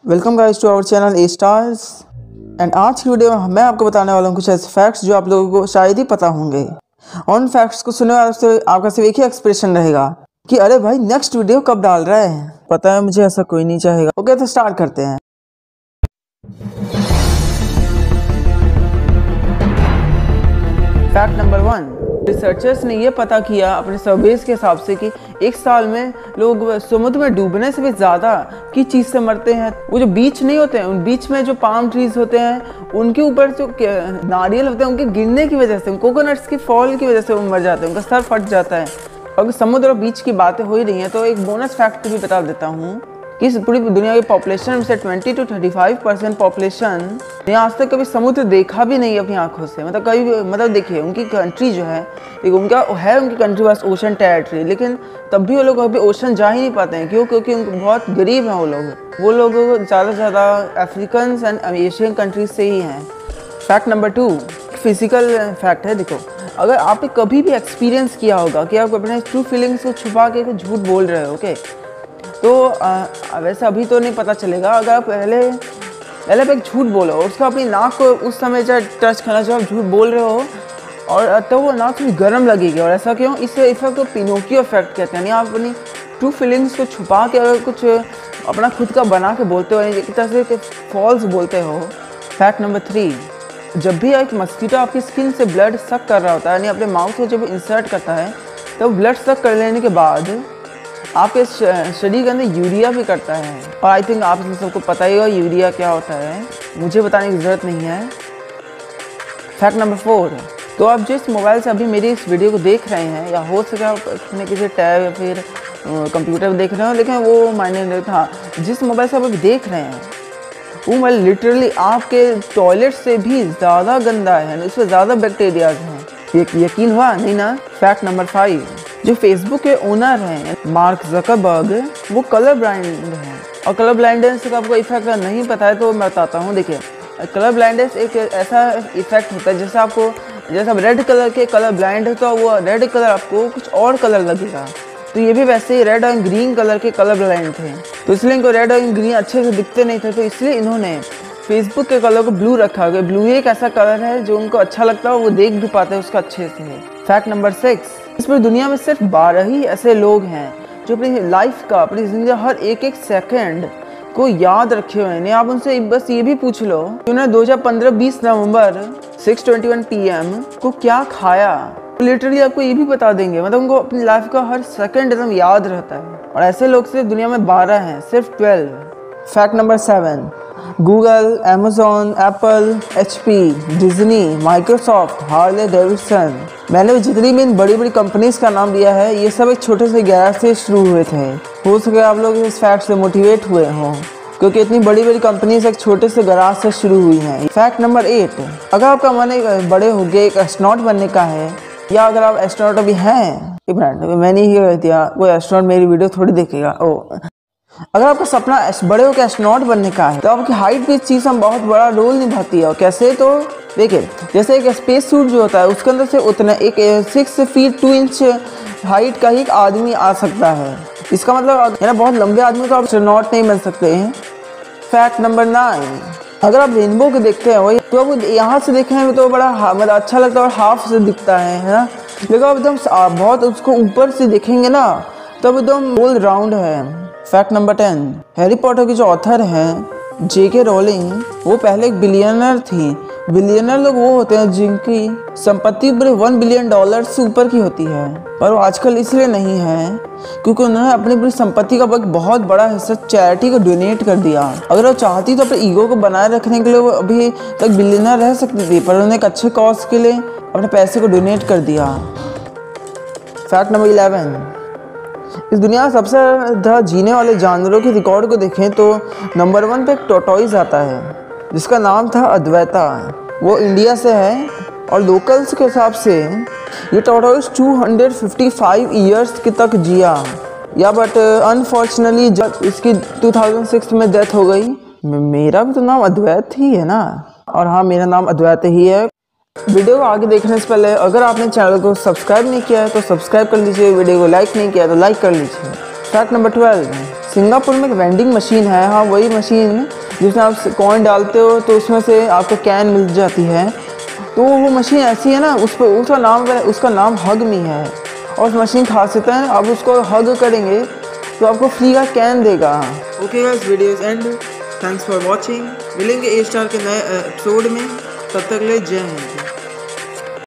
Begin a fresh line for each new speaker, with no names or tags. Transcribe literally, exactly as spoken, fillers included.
Welcome guys to our channel A stars. And आज की video में मैं आपको बताने वाला हूँ कुछ ऐसे फैक्ट्स जो आप लोगों को शायद ही पता होंगे। उन फैक्ट्स को सुनने वाले से आपका सिर्फ एक ही एक्सप्रेशन रहेगा कि अरे भाई नेक्स्ट वीडियो कब डाल रहे हैं। पता है मुझे ऐसा कोई नहीं चाहेगा। ओके तो स्टार्ट करते हैं। फैक्ट नंबर वन, रिसर्चर्स ने यह पता किया अपने सर्वेस के हिसाब से कि एक साल में लोग समुद्र में डूबने से भी ज़्यादा की चीज़ से मरते हैं। वो जो बीच नहीं होते हैं, उन बीच में जो पाम ट्रीज होते हैं उनके ऊपर जो नारियल होते हैं उनके गिरने की वजह से, कोकोनट्स की फॉल की वजह से वो मर जाते हैं, उनका सर फट जाता है। अगर समुद्र और बीच की बातें हो ही रही हैं तो एक बोनस फैक्ट भी बता देता हूँ कि इस पूरी दुनिया की पॉपुलेशन में से twenty two thirty five percent population ने आज तक कभी समुद्र देखा भी नहीं अपनी आंखों से। मतलब कभी मतलब देखिए उनकी कंट्री जो है, एक उनका है उनकी कंट्री बस ओशन टेरिटरी, लेकिन तब भी वो लोग अभी ओशन जा ही नहीं पाते हैं। क्यों? क्योंकि उनको बहुत गरीब हैं वो लोग वो लोग ज़्यादा से ज़्यादा अफ्रीकन एंड एशियन कंट्रीज से ही हैं। Fact number two, physical fact है। देखो, अगर आपने कभी भी एक्सपीरियंस किया होगा कि आप अपने ट्रू फीलिंग्स को छुपा के कुछ झूठ बोल रहे हो, ओके, तो आ, वैसे अभी तो नहीं पता चलेगा। अगर आप पहले पहले आप एक झूठ बोलो और उसका अपनी नाक को उस समय जब टच करना जो आप झूठ बोल रहे हो और तो वो नाक थोड़ी गर्म लगेगी। और ऐसा क्यों? इससे इफेक्ट को पिनोकियो इफेक्ट कहते हैं। यानी आप अपनी ट्रू फीलिंग्स को छुपा के अगर कुछ अपना खुद का बना के बोलते हो, एक तरह से फॉल्स बोलते हो। फैक्ट नंबर थ्री, जब भी एक मस्कीटो आपकी स्किन से ब्लड सक कर रहा होता है, यानी अपने माउथ को जब इंसर्ट करता है तो ब्लड सक कर लेने के बाद आपके शरीर के अंदर यूरिया भी करता है। और आई थिंक आप सबको पता ही होगा यूरिया क्या होता है, मुझे बताने की ज़रूरत नहीं है। फैक्ट नंबर फोर, तो आप जिस मोबाइल से अभी मेरी इस वीडियो को देख रहे हैं, या हो सके आप अपने किसी टैब या फिर कंप्यूटर पर देख रहे हो, लेकिन वो मायने नहीं था। जिस मोबाइल से आप अभी देख रहे हैं वो मोबाइल लिटरली आपके टॉयलेट से भी ज़्यादा गंदा है, उसमें ज़्यादा बैक्टीरियाज हैं। ये यकीन हुआ नहीं ना? फैक्ट नंबर फाइव, जो फेसबुक के ओनर हैं मार्क जकरबर्ग, वो कलर ब्लाइंड हैं। और कलर ब्लाइंडनेस का आपको इफेक्ट नहीं पता है तो मैं बताता हूँ। देखिए, कलर ब्लाइंडनेस एक ऐसा इफेक्ट होता है जैसे आपको जैसे आप रेड कलर के कलर ब्लाइंड है तो वो रेड कलर आपको कुछ और कलर लगेगा। तो ये भी वैसे ही रेड और ग्रीन कलर के कलर ब्लाइंड थे, तो इसलिए इनको रेड और ग्रीन अच्छे से दिखते नहीं थे, तो इसलिए इन्होंने फेसबुक के कलर को ब्लू रखा गया। ब्लू एक ऐसा कलर है जो उनको अच्छा लगता है, वो देख भी पाते हैं उसका अच्छे से। फैक्ट नंबर सिक्स, इस पूरी दुनिया में सिर्फ बारह ही ऐसे लोग हैं जो अपनी लाइफ का, अपनी जिंदगी हर एक एक सेकंड को याद रखे हुए हैं। आप उनसे बस ये भी पूछ लो कि उन्होंने दो हज़ार पंद्रह बीस नवंबर six twenty one P M को क्या खाया, लिटरली आपको ये भी बता देंगे। मतलब उनको अपनी लाइफ का हर सेकंड एकदम याद रहता है। और ऐसे लोग सिर्फ दुनिया में बारह हैं, सिर्फ twelve. Fact number seven, Google, Amazon, Apple, H P, Disney, Microsoft, Harley Davidson, मैंने जितनी भी इन बड़ी बड़ी कंपनीज का नाम लिया है ये सब एक छोटे से गैराज से शुरू हुए थे। हो सके आप लोग इस फैक्ट से मोटिवेट हुए हों, क्योंकि इतनी बड़ी बड़ी कंपनीज एक छोटे से गैराज से शुरू हुई हैं। फैक्ट नंबर एट, अगर आपका मन बड़े हो गए एक एस्ट्रोनॉट बनने का है, या अगर आप एस्ट्रोनॉट अभी हैं, एक मिनट मैंने ही कह दिया कोई एस्ट्रोनॉट मेरी वीडियो थोड़ी देखेगा। ओ, अगर आपका सपना बड़े होकर एस्ट्रोनॉट बनने का है तो आपकी हाइट भी इस चीज़ में बहुत बड़ा रोल निभाती है। और कैसे? तो देखिए, जैसे एक स्पेस सूट जो होता है उसके अंदर से उतना एक six feet two inch height का ही एक आदमी आ सकता है। इसका मतलब है ना, बहुत लंबे आदमी तो आप एस्ट्रोनॉट नहीं बन सकते हैं। फैक्ट नंबर नाइन, अगर आप रेनबो को देखते हैं वही तो आप यहाँ से देखें तो बड़ा मतलब अच्छा लगता है और हाफ से दिखता है है ना, लेकिन आप एकदम बहुत उसको ऊपर से देखेंगे ना तब एकदम गोल राउंड है। Fact number ten, Harry Potter की जो ऑथर हैं जे के रोलिंग, वो पहले एक बिलियनर थी। बिलियनर लोग वो होते हैं जिनकी संपत्ति पूरे वन बिलियन डॉलर से ऊपर की होती है, पर वो आजकल इसलिए नहीं है क्योंकि उन्होंने अपनी पूरी संपत्ति का बहुत बड़ा हिस्सा चैरिटी को डोनेट कर दिया। अगर वो चाहती तो अपने ईगो को बनाए रखने के लिए वो अभी तक बिलियनर रह सकती थी, पर उन्होंने एक अच्छे कॉज के लिए अपने पैसे को डोनेट कर दिया। फैक्ट नंबर इलेवन, इस दुनिया में सबसे ज़्यादा जीने वाले जानवरों के रिकॉर्ड को देखें तो नंबर वन पे एक टोटोइज आता है जिसका नाम था अद्वैता। वो इंडिया से है और लोकल्स के हिसाब से ये tortoise two hundred fifty five years के तक जिया, या बट अनफॉर्चुनेटली जब इसकी टू थाउजेंड सिक्स में डेथ हो गई। मेरा भी तो नाम अद्वैत ही है ना, और हाँ मेरा नाम अद्वैत ही है। वीडियो को आगे देखने से पहले अगर आपने चैनल को सब्सक्राइब नहीं किया है तो सब्सक्राइब कर लीजिए, वीडियो को लाइक नहीं किया तो लाइक कर लीजिए। फैक्ट नंबर ट्वेल्व, सिंगापुर में एक वेंडिंग मशीन है, हाँ वही मशीन जिसमें आप कॉइन डालते हो तो उसमें से आपको कैन मिल जाती है। तो वो मशीन ऐसी है ना, उस पर उसका नाम उसका नाम हग मी है। और उस मशीन खासियत है आप उसको हग करेंगे तो आपको फ्री का कैन देगा। Okay guys, video is end. Thanks for watching. मिलेंगे ए स्टार के नए एपिसोड में, तब तक ले जय हिंद।